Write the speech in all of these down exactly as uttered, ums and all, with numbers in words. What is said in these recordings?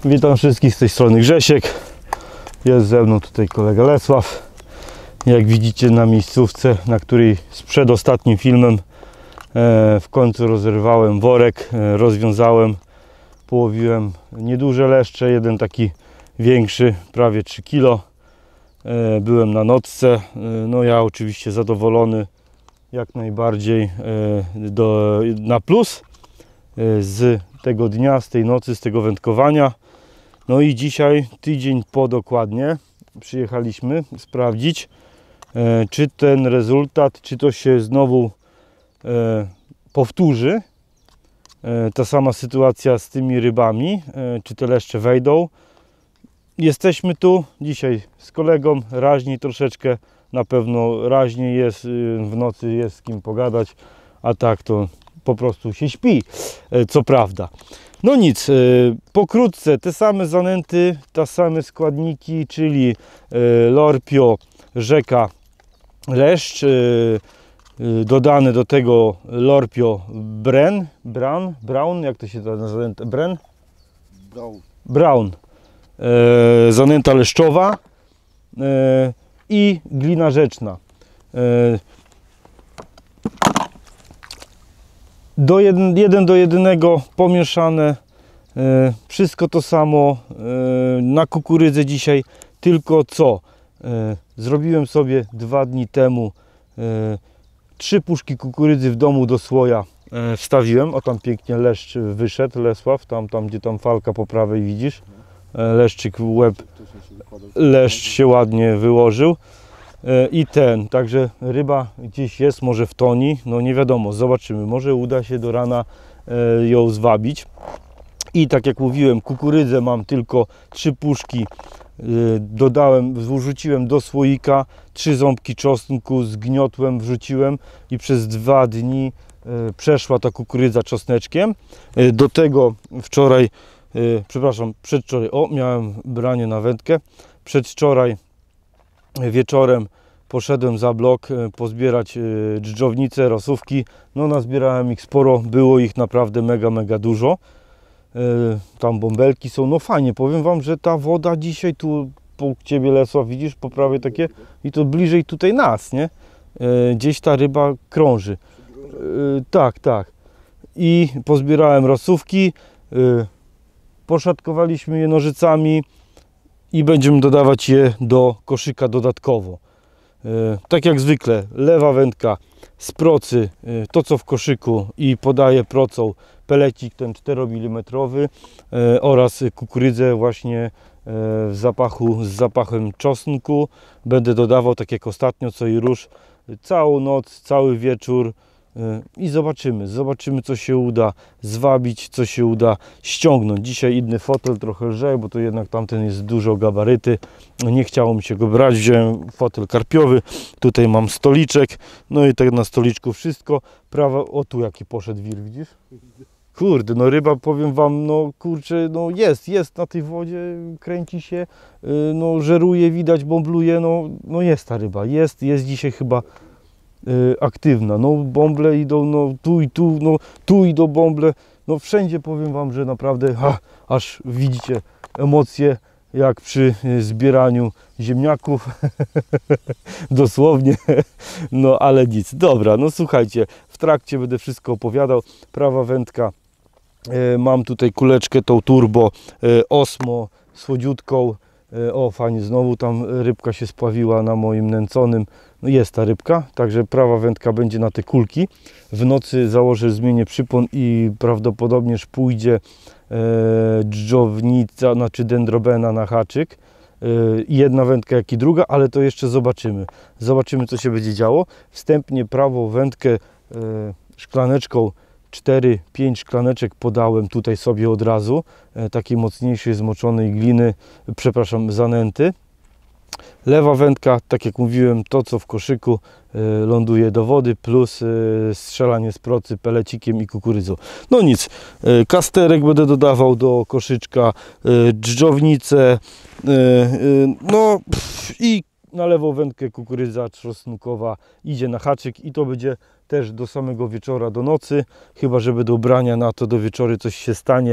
Witam wszystkich, z tej strony Grzesiek. Jest ze mną tutaj kolega Lesław. Jak widzicie na miejscówce, na której z przedostatnim filmem e, w końcu rozerwałem worek, e, rozwiązałem, połowiłem nieduże leszcze, jeden taki większy, prawie trzy kilo. E, byłem na nocce, e, no ja oczywiście zadowolony jak najbardziej e, do, na plus e, z tego dnia, z tej nocy, z tego wędkowania. No i dzisiaj, tydzień po dokładnie, przyjechaliśmy sprawdzić, e, czy ten rezultat, czy to się znowu e, powtórzy. E, ta sama sytuacja z tymi rybami, e, czy te leszcze wejdą. Jesteśmy tu dzisiaj z kolegą, raźniej troszeczkę, na pewno raźniej jest, w nocy jest z kim pogadać, a tak to po prostu się śpi, e, co prawda. No nic, pokrótce te same zanęty, te same składniki, czyli lorpio, rzeka, leszcz, dodane do tego lorpio bren, bran, brown, jak to się nazywa, bren? Brown. Brown, zanęta leszczowa i glina rzeczna. Do jeden, jeden do jednego pomieszane, e, wszystko to samo. E, na kukurydzę dzisiaj tylko co e, zrobiłem sobie dwa dni temu e, trzy puszki kukurydzy w domu do słoja e, wstawiłem. O, tam pięknie leszcz wyszedł, Lesław, tam, tam gdzie tam falka po prawej widzisz, e, leszczyk w łeb, leszcz się ładnie wyłożył. I ten, także ryba gdzieś jest, może w toni, no nie wiadomo, zobaczymy, może uda się do rana ją zwabić. I tak jak mówiłem, kukurydzę mam tylko trzy puszki, dodałem, wrzuciłem do słoika, trzy ząbki czosnku zgniotłem, wrzuciłem i przez dwa dni przeszła ta kukurydza czosneczkiem. Do tego wczoraj, przepraszam, przedwczoraj, o, miałem branie na wędkę, przedwczoraj wieczorem poszedłem za blok pozbierać dżdżownice, rosówki. No nazbierałem ich sporo, było ich naprawdę mega, mega dużo. Tam bąbelki są, no fajnie, powiem Wam, że ta woda dzisiaj tu po Ciebie, Lesław, widzisz, po prawej takie i to bliżej tutaj nas, nie? Gdzieś ta ryba krąży. Tak, tak. I pozbierałem rosówki, poszatkowaliśmy je nożycami i będziemy dodawać je do koszyka dodatkowo. E, tak jak zwykle, lewa wędka z procy, e, to co w koszyku, i podaję procą pelecik ten czteromilimetrowy e, oraz kukurydzę właśnie e, w zapachu, z zapachem czosnku. Będę dodawał tak jak ostatnio, co i róż, całą noc, cały wieczór. I zobaczymy, zobaczymy co się uda zwabić, co się uda ściągnąć. Dzisiaj inny fotel, trochę lżej, bo to jednak tamten jest dużo gabaryty. Nie chciało mi się go brać, wziąłem fotel karpiowy. Tutaj mam stoliczek, no i tak na stoliczku wszystko. Prawa, o tu jaki poszedł wir, widzisz? Kurde, no ryba, powiem Wam, no kurczę, no jest, jest na tej wodzie, kręci się, no żeruje, widać, bąbluje, no, no jest ta ryba, jest, jest dzisiaj chyba aktywna, no bąble idą, no tu i tu, no tu idą bąble, no wszędzie, powiem Wam, że naprawdę ha, aż widzicie emocje jak przy zbieraniu ziemniaków dosłownie, no ale nic, dobra, no słuchajcie, w trakcie będę wszystko opowiadał. Prawa wędka, e, mam tutaj kuleczkę tą turbo e, Osmo słodziutką. O, fajnie, znowu tam rybka się spławiła na moim nęconym. No jest ta rybka, także prawa wędka będzie na te kulki. W nocy założę, zmienię przypon i prawdopodobnież pójdzie e, dżdżownica, znaczy dendrobena na haczyk. E, jedna wędka, jak i druga, ale to jeszcze zobaczymy. Zobaczymy, co się będzie działo. Wstępnie prawą wędkę e, szklaneczką, cztery pięć szklaneczek podałem tutaj sobie od razu, e, takiej mocniejszej, zmoczonej gliny, przepraszam, zanęty. Lewa wędka, tak jak mówiłem, to co w koszyku e, ląduje do wody, plus e, strzelanie z procy pelecikiem i kukurydzą. No nic, e, kasterek będę dodawał do koszyczka, e, dżdżownicę, e, e, no pff, i na lewą wędkę kukurydza czosnkowa idzie na haczyk i to będzie też do samego wieczora, do nocy, chyba że będą brania na to do wieczoru coś się stanie.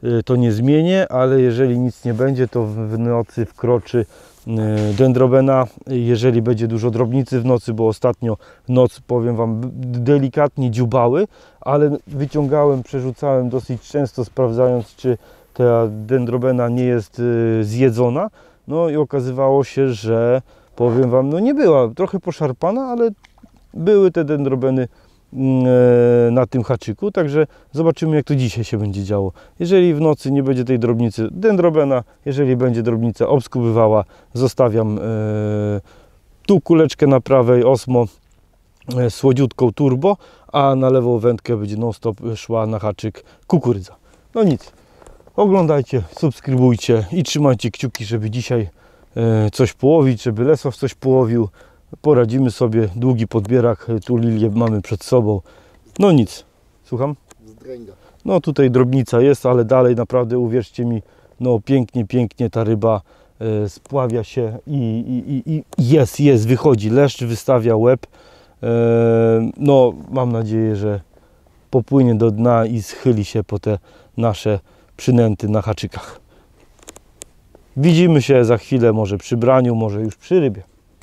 to nie zmienię, ale jeżeli nic nie będzie, to w nocy wkroczy dendrobena, jeżeli będzie dużo drobnicy w nocy, bo ostatnio noc, powiem Wam, delikatnie dziubały, ale wyciągałem, przerzucałem dosyć często, sprawdzając, czy ta dendrobena nie jest zjedzona. No i okazywało się, że powiem Wam, no nie była, trochę poszarpana, ale były te dendrobeny na tym haczyku, także zobaczymy, jak to dzisiaj się będzie działo. Jeżeli w nocy nie będzie tej drobnicy, dendrobena, jeżeli będzie drobnica obskubywała, zostawiam e, tu kuleczkę na prawej Osmo e, słodziutką turbo, a na lewą wędkę będzie non stop szła na haczyk kukurydza. No nic, oglądajcie, subskrybujcie i trzymajcie kciuki, żeby dzisiaj e, coś połowić, żeby Lesław coś połowił. Poradzimy sobie, długi podbierak, tu lilię mamy przed sobą. No nic, słucham? Zdręga. No tutaj drobnica jest, ale dalej naprawdę, uwierzcie mi, no pięknie, pięknie ta ryba e, spławia się i, i, i, i jest, jest, wychodzi, leszcz wystawia łeb. E, no mam nadzieję, że popłynie do dna i schyli się po te nasze przynęty na haczykach. Widzimy się za chwilę, może przy braniu, może już przy rybie.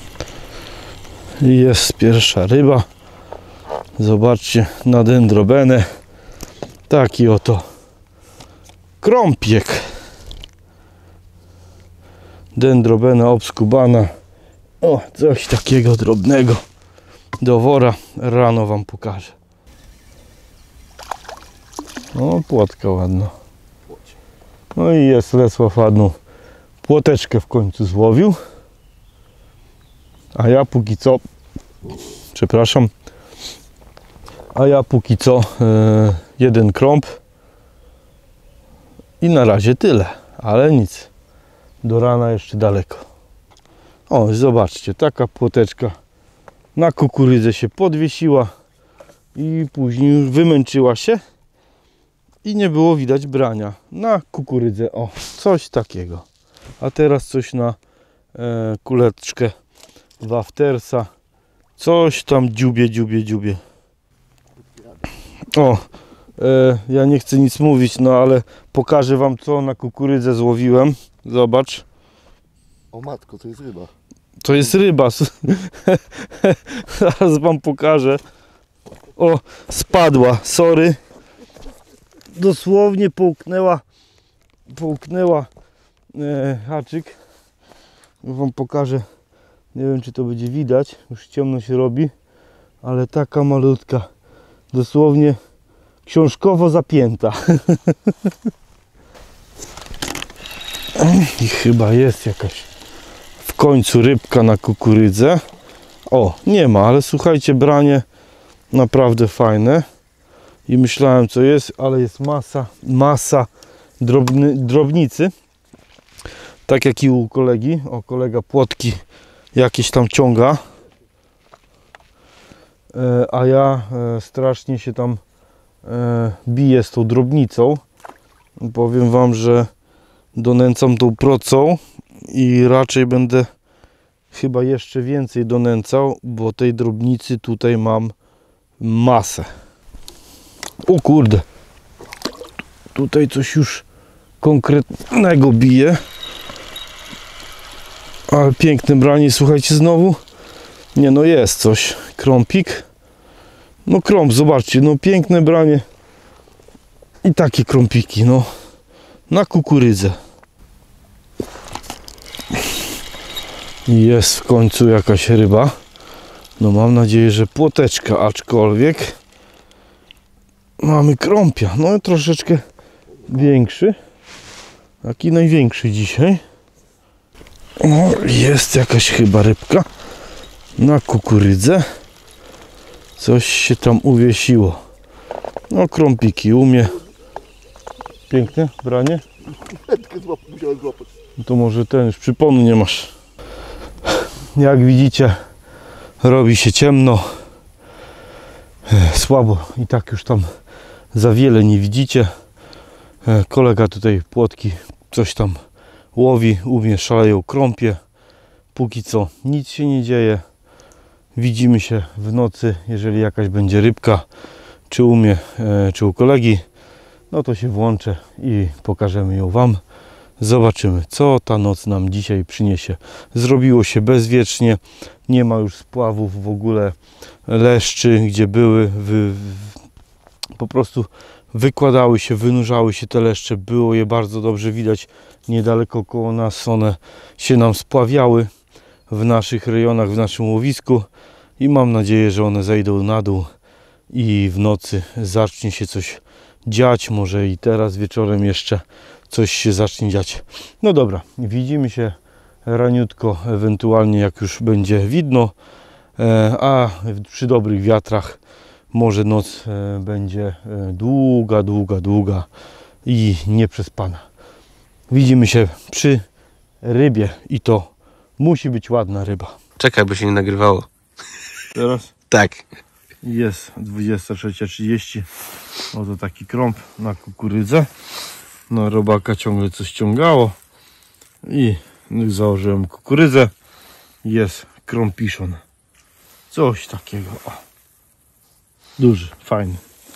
Jest pierwsza ryba. Zobaczcie, na dendrobenę. Taki oto krąpiek. Dendrobena obskubana. O, coś takiego drobnego. Do wora rano Wam pokażę. O, płotka ładna. No i jest, Lesław ładną płoteczkę w końcu złowił. A ja póki co, przepraszam, a ja póki co yy, jeden krąb i na razie tyle, ale nic, do rana jeszcze daleko. O, zobaczcie, taka płoteczka na kukurydzę się podwiesiła i później już wymęczyła się i nie było widać brania na kukurydzę. O, coś takiego. A teraz coś na yy, kuleczkę Waftersa, coś tam dziubie, dziubie, dziubie. O, e, ja nie chcę nic mówić, no ale pokażę Wam, co na kukurydzę złowiłem. Zobacz. O matko, to jest ryba. To jest ryba. Zaraz Wam pokażę. O, spadła, sorry. Dosłownie połknęła, połknęła e, haczyk. Wam pokażę. Nie wiem, czy to będzie widać, już ciemno się robi, ale taka malutka, dosłownie książkowo zapięta. I chyba jest jakaś w końcu rybka na kukurydzę. O, nie ma, ale słuchajcie, branie naprawdę fajne. I myślałem, co jest, ale jest masa, masa drobny, drobnicy. Tak jak i u kolegi. O, kolega płotki jakieś tam ciąga, e, a ja e, strasznie się tam e, biję z tą drobnicą. Powiem Wam, że donęcam tą procą i raczej będę chyba jeszcze więcej donęcał, bo tej drobnicy tutaj mam masę. O kurde, tutaj coś już konkretnego bije. Ale piękne branie, słuchajcie, znowu. Nie, no jest coś. Krąpik. No krąb, zobaczcie, no piękne branie. I takie krąpiki, no. Na kukurydzę. Jest w końcu jakaś ryba. No mam nadzieję, że płoteczka, aczkolwiek mamy krąpia. No troszeczkę większy. Taki największy dzisiaj. O, jest jakaś chyba rybka na kukurydzę. Coś się tam uwiesiło. No krąpiki umie. Piękne branie. Musiałem złapać. No to może ten, już przyponu nie masz. Jak widzicie, robi się ciemno. Słabo i tak już tam za wiele nie widzicie. Kolega tutaj płotki coś tam łowi, u mnie szaleją krąpie. Póki co nic się nie dzieje. Widzimy się w nocy, jeżeli jakaś będzie rybka, czy u mnie, czy u kolegi. no to się włączę i pokażemy ją Wam. Zobaczymy, co ta noc nam dzisiaj przyniesie. Zrobiło się bezwiecznie, nie ma już spławów w ogóle leszczy, gdzie były, wy, po prostu wykładały się, wynurzały się te leszcze, było je bardzo dobrze widać niedaleko koło nas, one się nam spławiały w naszych rejonach, w naszym łowisku i mam nadzieję, że one zejdą na dół i w nocy zacznie się coś dziać, może i teraz wieczorem jeszcze coś się zacznie dziać. No dobra, widzimy się raniutko, ewentualnie jak już będzie widno, a przy dobrych wiatrach może noc będzie długa, długa, długa i nieprzespana. Widzimy się przy rybie i to musi być ładna ryba. Czekaj, bo się nie nagrywało. Teraz? Tak. Jest dwudziesta trzecia trzydzieści. Oto taki krąb na kukurydzę. Na robaka ciągle coś ciągało. I założyłem kukurydzę. Jest krąpiszon. Coś takiego. O. Duży, fajny.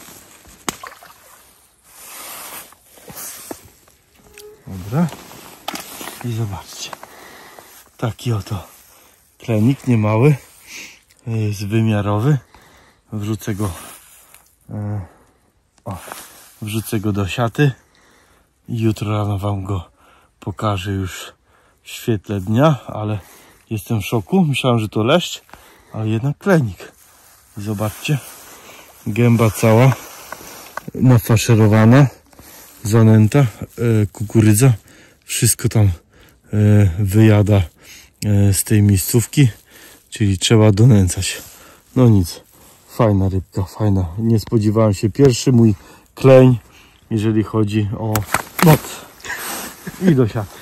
Dobra. I zobaczcie. Taki oto klenik niemały. Jest wymiarowy. Wrzucę go e, o, wrzucę go do siaty i jutro rano Wam go pokażę już w świetle dnia, ale jestem w szoku. Myślałem, że to leszcz, ale jednak klenik. Zobaczcie, gęba cała nafaszerowana, zanęta, e, kukurydza, wszystko tam e, wyjada e, z tej miejscówki, czyli trzeba donęcać. No nic, fajna rybka, fajna. Nie spodziewałem się, pierwszy mój kleń, jeżeli chodzi o noc. I do siatki.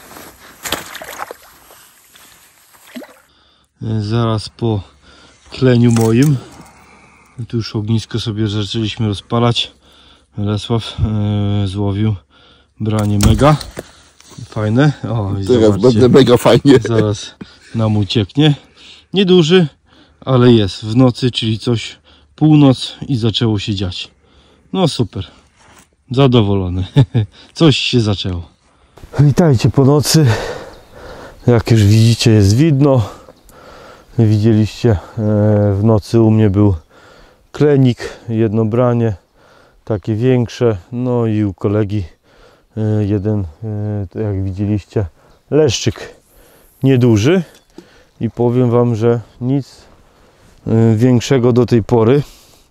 Zaraz po kleniu moim, tu już ognisko sobie zaczęliśmy rozpalać. Lesław e, złowił branie mega. Fajne. O, i Teraz zobaczcie, będę mega fajnie. zaraz nam ucieknie. Nieduży, ale jest w nocy, czyli coś północ i zaczęło się dziać. No super. Zadowolony. Coś się zaczęło. Witajcie po nocy. Jak już widzicie, jest widno. Widzieliście, w nocy u mnie był klenik, jedno branie, takie większe. No i u kolegi jeden, jak widzieliście, leszczyk nieduży. I powiem Wam, że nic większego do tej pory.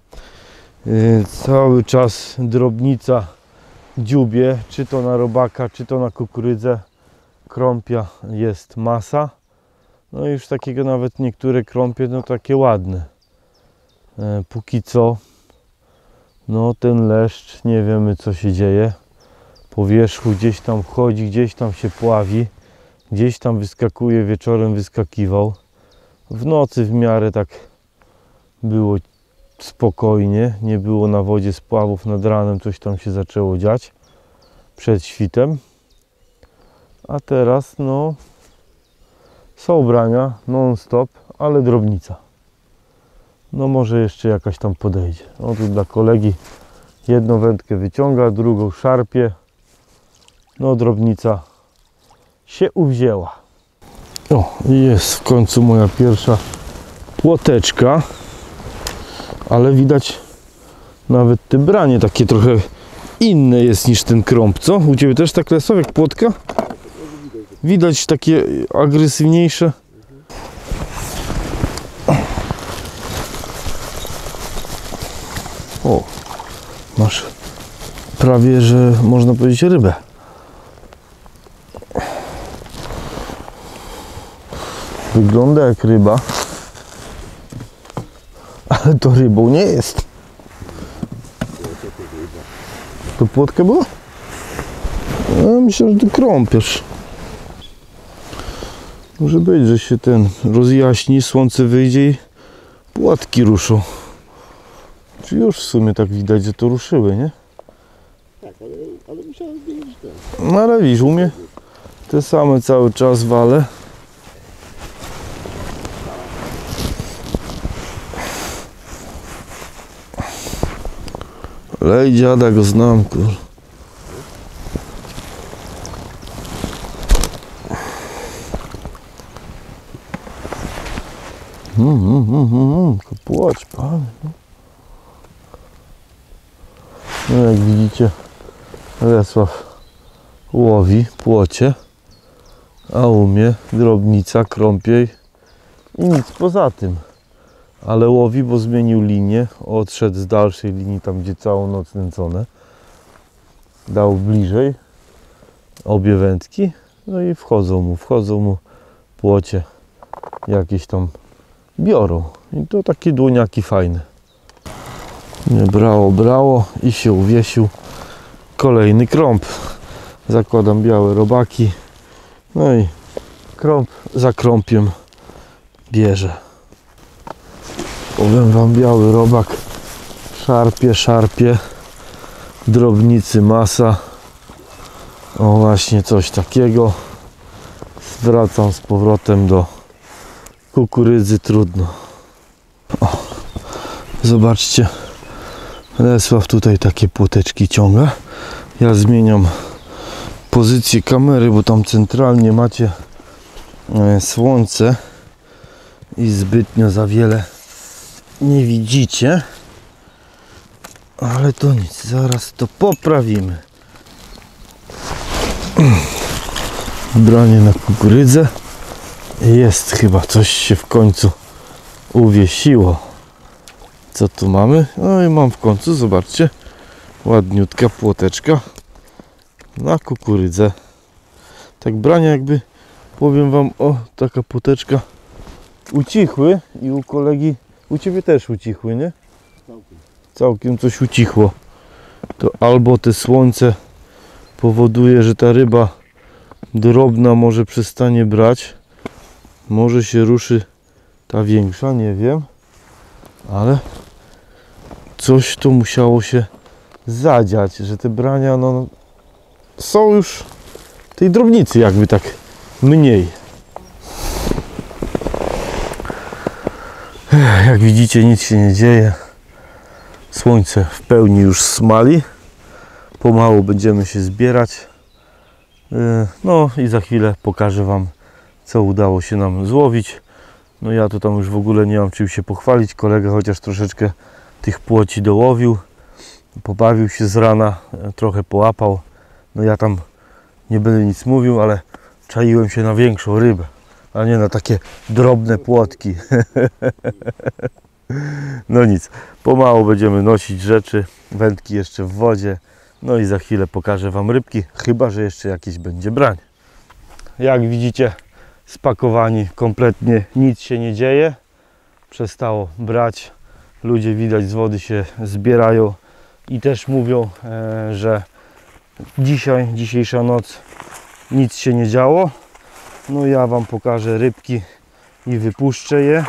Cały czas drobnica dziubie, czy to na robaka, czy to na kukurydzę. Krąpia jest masa. No i już takiego nawet niektóre krąpie, no takie ładne. Póki co, no ten leszcz, nie wiemy co się dzieje. Po wierzchu gdzieś tam wchodzi, gdzieś tam się pławi. Gdzieś tam wyskakuje, wieczorem wyskakiwał. W nocy w miarę tak było spokojnie, nie było na wodzie spławów, nad ranem coś tam się zaczęło dziać przed świtem. A teraz no są brania non stop, ale drobnica. No może jeszcze jakaś tam podejdzie. O, tu dla kolegi jedną wędkę wyciąga, drugą szarpie. No drobnica się uwzięła. O, jest w końcu moja pierwsza płoteczka. Ale widać nawet te branie takie trochę inne jest niż ten krąb, co? U Ciebie też tak, Lesław, jak płotka? Widać takie agresywniejsze. O, masz prawie, że można powiedzieć rybę. Wygląda jak ryba, ale to rybą nie jest. To płotka była? Ja myślę, że to krąpiesz. Może być, że się ten rozjaśni, słońce wyjdzie i płotki ruszą. Czy już w sumie tak widać, że to ruszyły, nie? Tak, ale, ale musiałem wiedzieć ten. No ale widzisz, u mnie te same cały czas wale. Lej dziada, go znam, kur. Mm, mm, mm, mm, tylko płocz, pan. No jak widzicie, Lesław łowi płocie, a u mnie drobnica, krąpiej i nic poza tym. Ale łowi, bo zmienił linię, odszedł z dalszej linii, tam gdzie całą noc nęcone. Dał bliżej obie wędki, no i wchodzą mu, wchodzą mu płocie jakieś tam biorą. I to takie dłoniaki fajne. Nie brało, brało i się uwiesił kolejny krąb. Zakładam białe robaki, no i krąb za krąpiem bierze. Powiem wam, biały robak szarpie, szarpie, drobnicy masa. O, właśnie coś takiego. Wracam z powrotem do kukurydzy, trudno. O, zobaczcie, Lesław tutaj takie płoteczki ciąga. Ja zmieniam pozycję kamery, bo tam centralnie macie słońce i zbytnio za wiele nie widzicie, ale to nic, zaraz to poprawimy. Branie na kukurydzę. Jest chyba, coś się w końcu uwiesiło. Co tu mamy? No i mam w końcu, zobaczcie, ładniutka płoteczka na kukurydzę. Tak brania jakby, powiem wam, o, taka płoteczka ucichły i u kolegi, u ciebie też ucichły, nie? Całkiem. Całkiem coś ucichło. To albo te słońce powoduje, że ta ryba drobna może przestanie brać, może się ruszy ta większa, nie wiem, ale coś tu musiało się zadziać, że te brania no, są już tej drobnicy jakby tak mniej. Jak widzicie, nic się nie dzieje. Słońce w pełni już smali. Pomału będziemy się zbierać. No i za chwilę pokażę wam, co udało się nam złowić. No ja tu tam już w ogóle nie mam czym się pochwalić. Kolega chociaż troszeczkę tych płoci dołowił. Pobawił się z rana, trochę połapał. No ja tam nie będę nic mówił, ale czaiłem się na większą rybę, a nie na takie drobne płotki. No nic, pomału będziemy nosić rzeczy, wędki jeszcze w wodzie. No i za chwilę pokażę wam rybki, chyba że jeszcze jakieś będzie branie. Jak widzicie, spakowani kompletnie, nic się nie dzieje. Przestało brać. Ludzie, widać, z wody się zbierają i też mówią, e, że dzisiaj, dzisiejsza noc nic się nie działo. No ja wam pokażę rybki i wypuszczę je.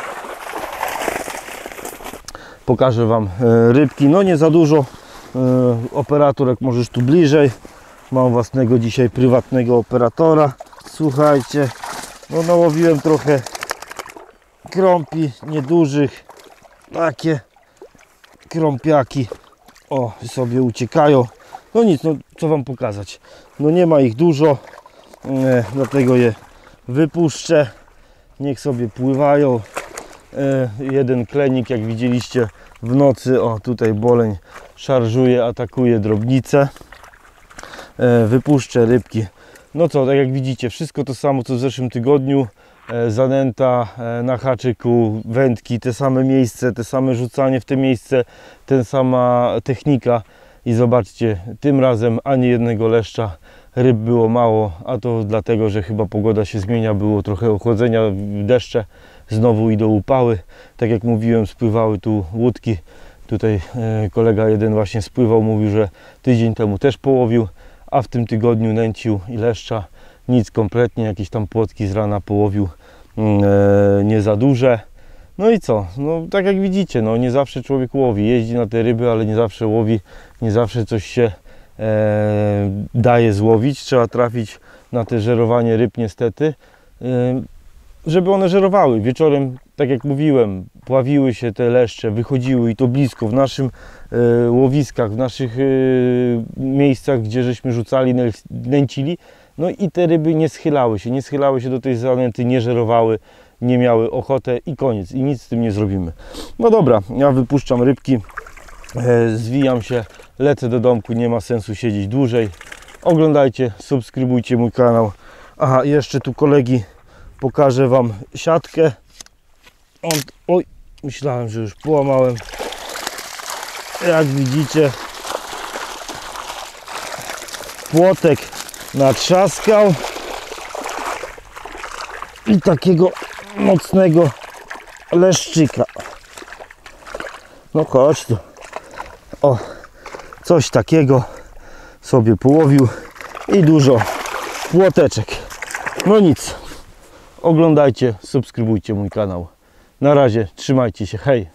Pokażę wam e, rybki, no nie za dużo. E, operator, jak możesz tu bliżej. Mam własnego dzisiaj prywatnego operatora. Słuchajcie, no nałowiłem trochę krąpi niedużych. Takie krąpiaki, o, sobie uciekają. No nic, no co wam pokazać. No nie ma ich dużo, e, dlatego je wypuszczę. Niech sobie pływają. E, jeden klenik, jak widzieliście w nocy, o tutaj boleń szarżuje, atakuje drobnicę. E, wypuszczę rybki. No co, tak jak widzicie, wszystko to samo co w zeszłym tygodniu. E, zanęta e, na haczyku, wędki, te same miejsce, te same rzucanie w te miejsce, ta sama technika. I zobaczcie, tym razem ani jednego leszcza, ryb było mało, a to dlatego, że chyba pogoda się zmienia, było trochę ochłodzenia, deszcze, znowu idą upały. Tak jak mówiłem, spływały tu łódki. Tutaj e, kolega jeden właśnie spływał, mówił, że tydzień temu też połowił, a w tym tygodniu nęcił i leszcza. Nic kompletnie, jakieś tam płotki z rana połowił, e, nie za duże. No i co? No tak jak widzicie, no nie zawsze człowiek łowi, jeździ na te ryby, ale nie zawsze łowi, nie zawsze coś się e, daje złowić. Trzeba trafić na te żerowanie ryb niestety, e, żeby one żerowały. Wieczorem, tak jak mówiłem, pławiły się te leszcze, wychodziły i to blisko, w naszym e, łowiskach, w naszych e, miejscach, gdzie żeśmy rzucali, nęcili. No i te ryby nie schylały się, nie schylały się do tej zanęty, nie żerowały. nie miały ochotę i koniec, i nic z tym nie zrobimy. No dobra, ja wypuszczam rybki, e, zwijam się, lecę do domku, nie ma sensu siedzieć dłużej. Oglądajcie, subskrybujcie mój kanał. Aha, jeszcze tu kolegi pokażę Wam siatkę. On, oj, myślałem, że już połamałem. Jak widzicie, płotek natrzaskał i takiego mocnego leszczyka. No chodź tu. O, coś takiego sobie połowił i dużo płoteczek. No nic, oglądajcie, subskrybujcie mój kanał. Na razie, trzymajcie się, hej!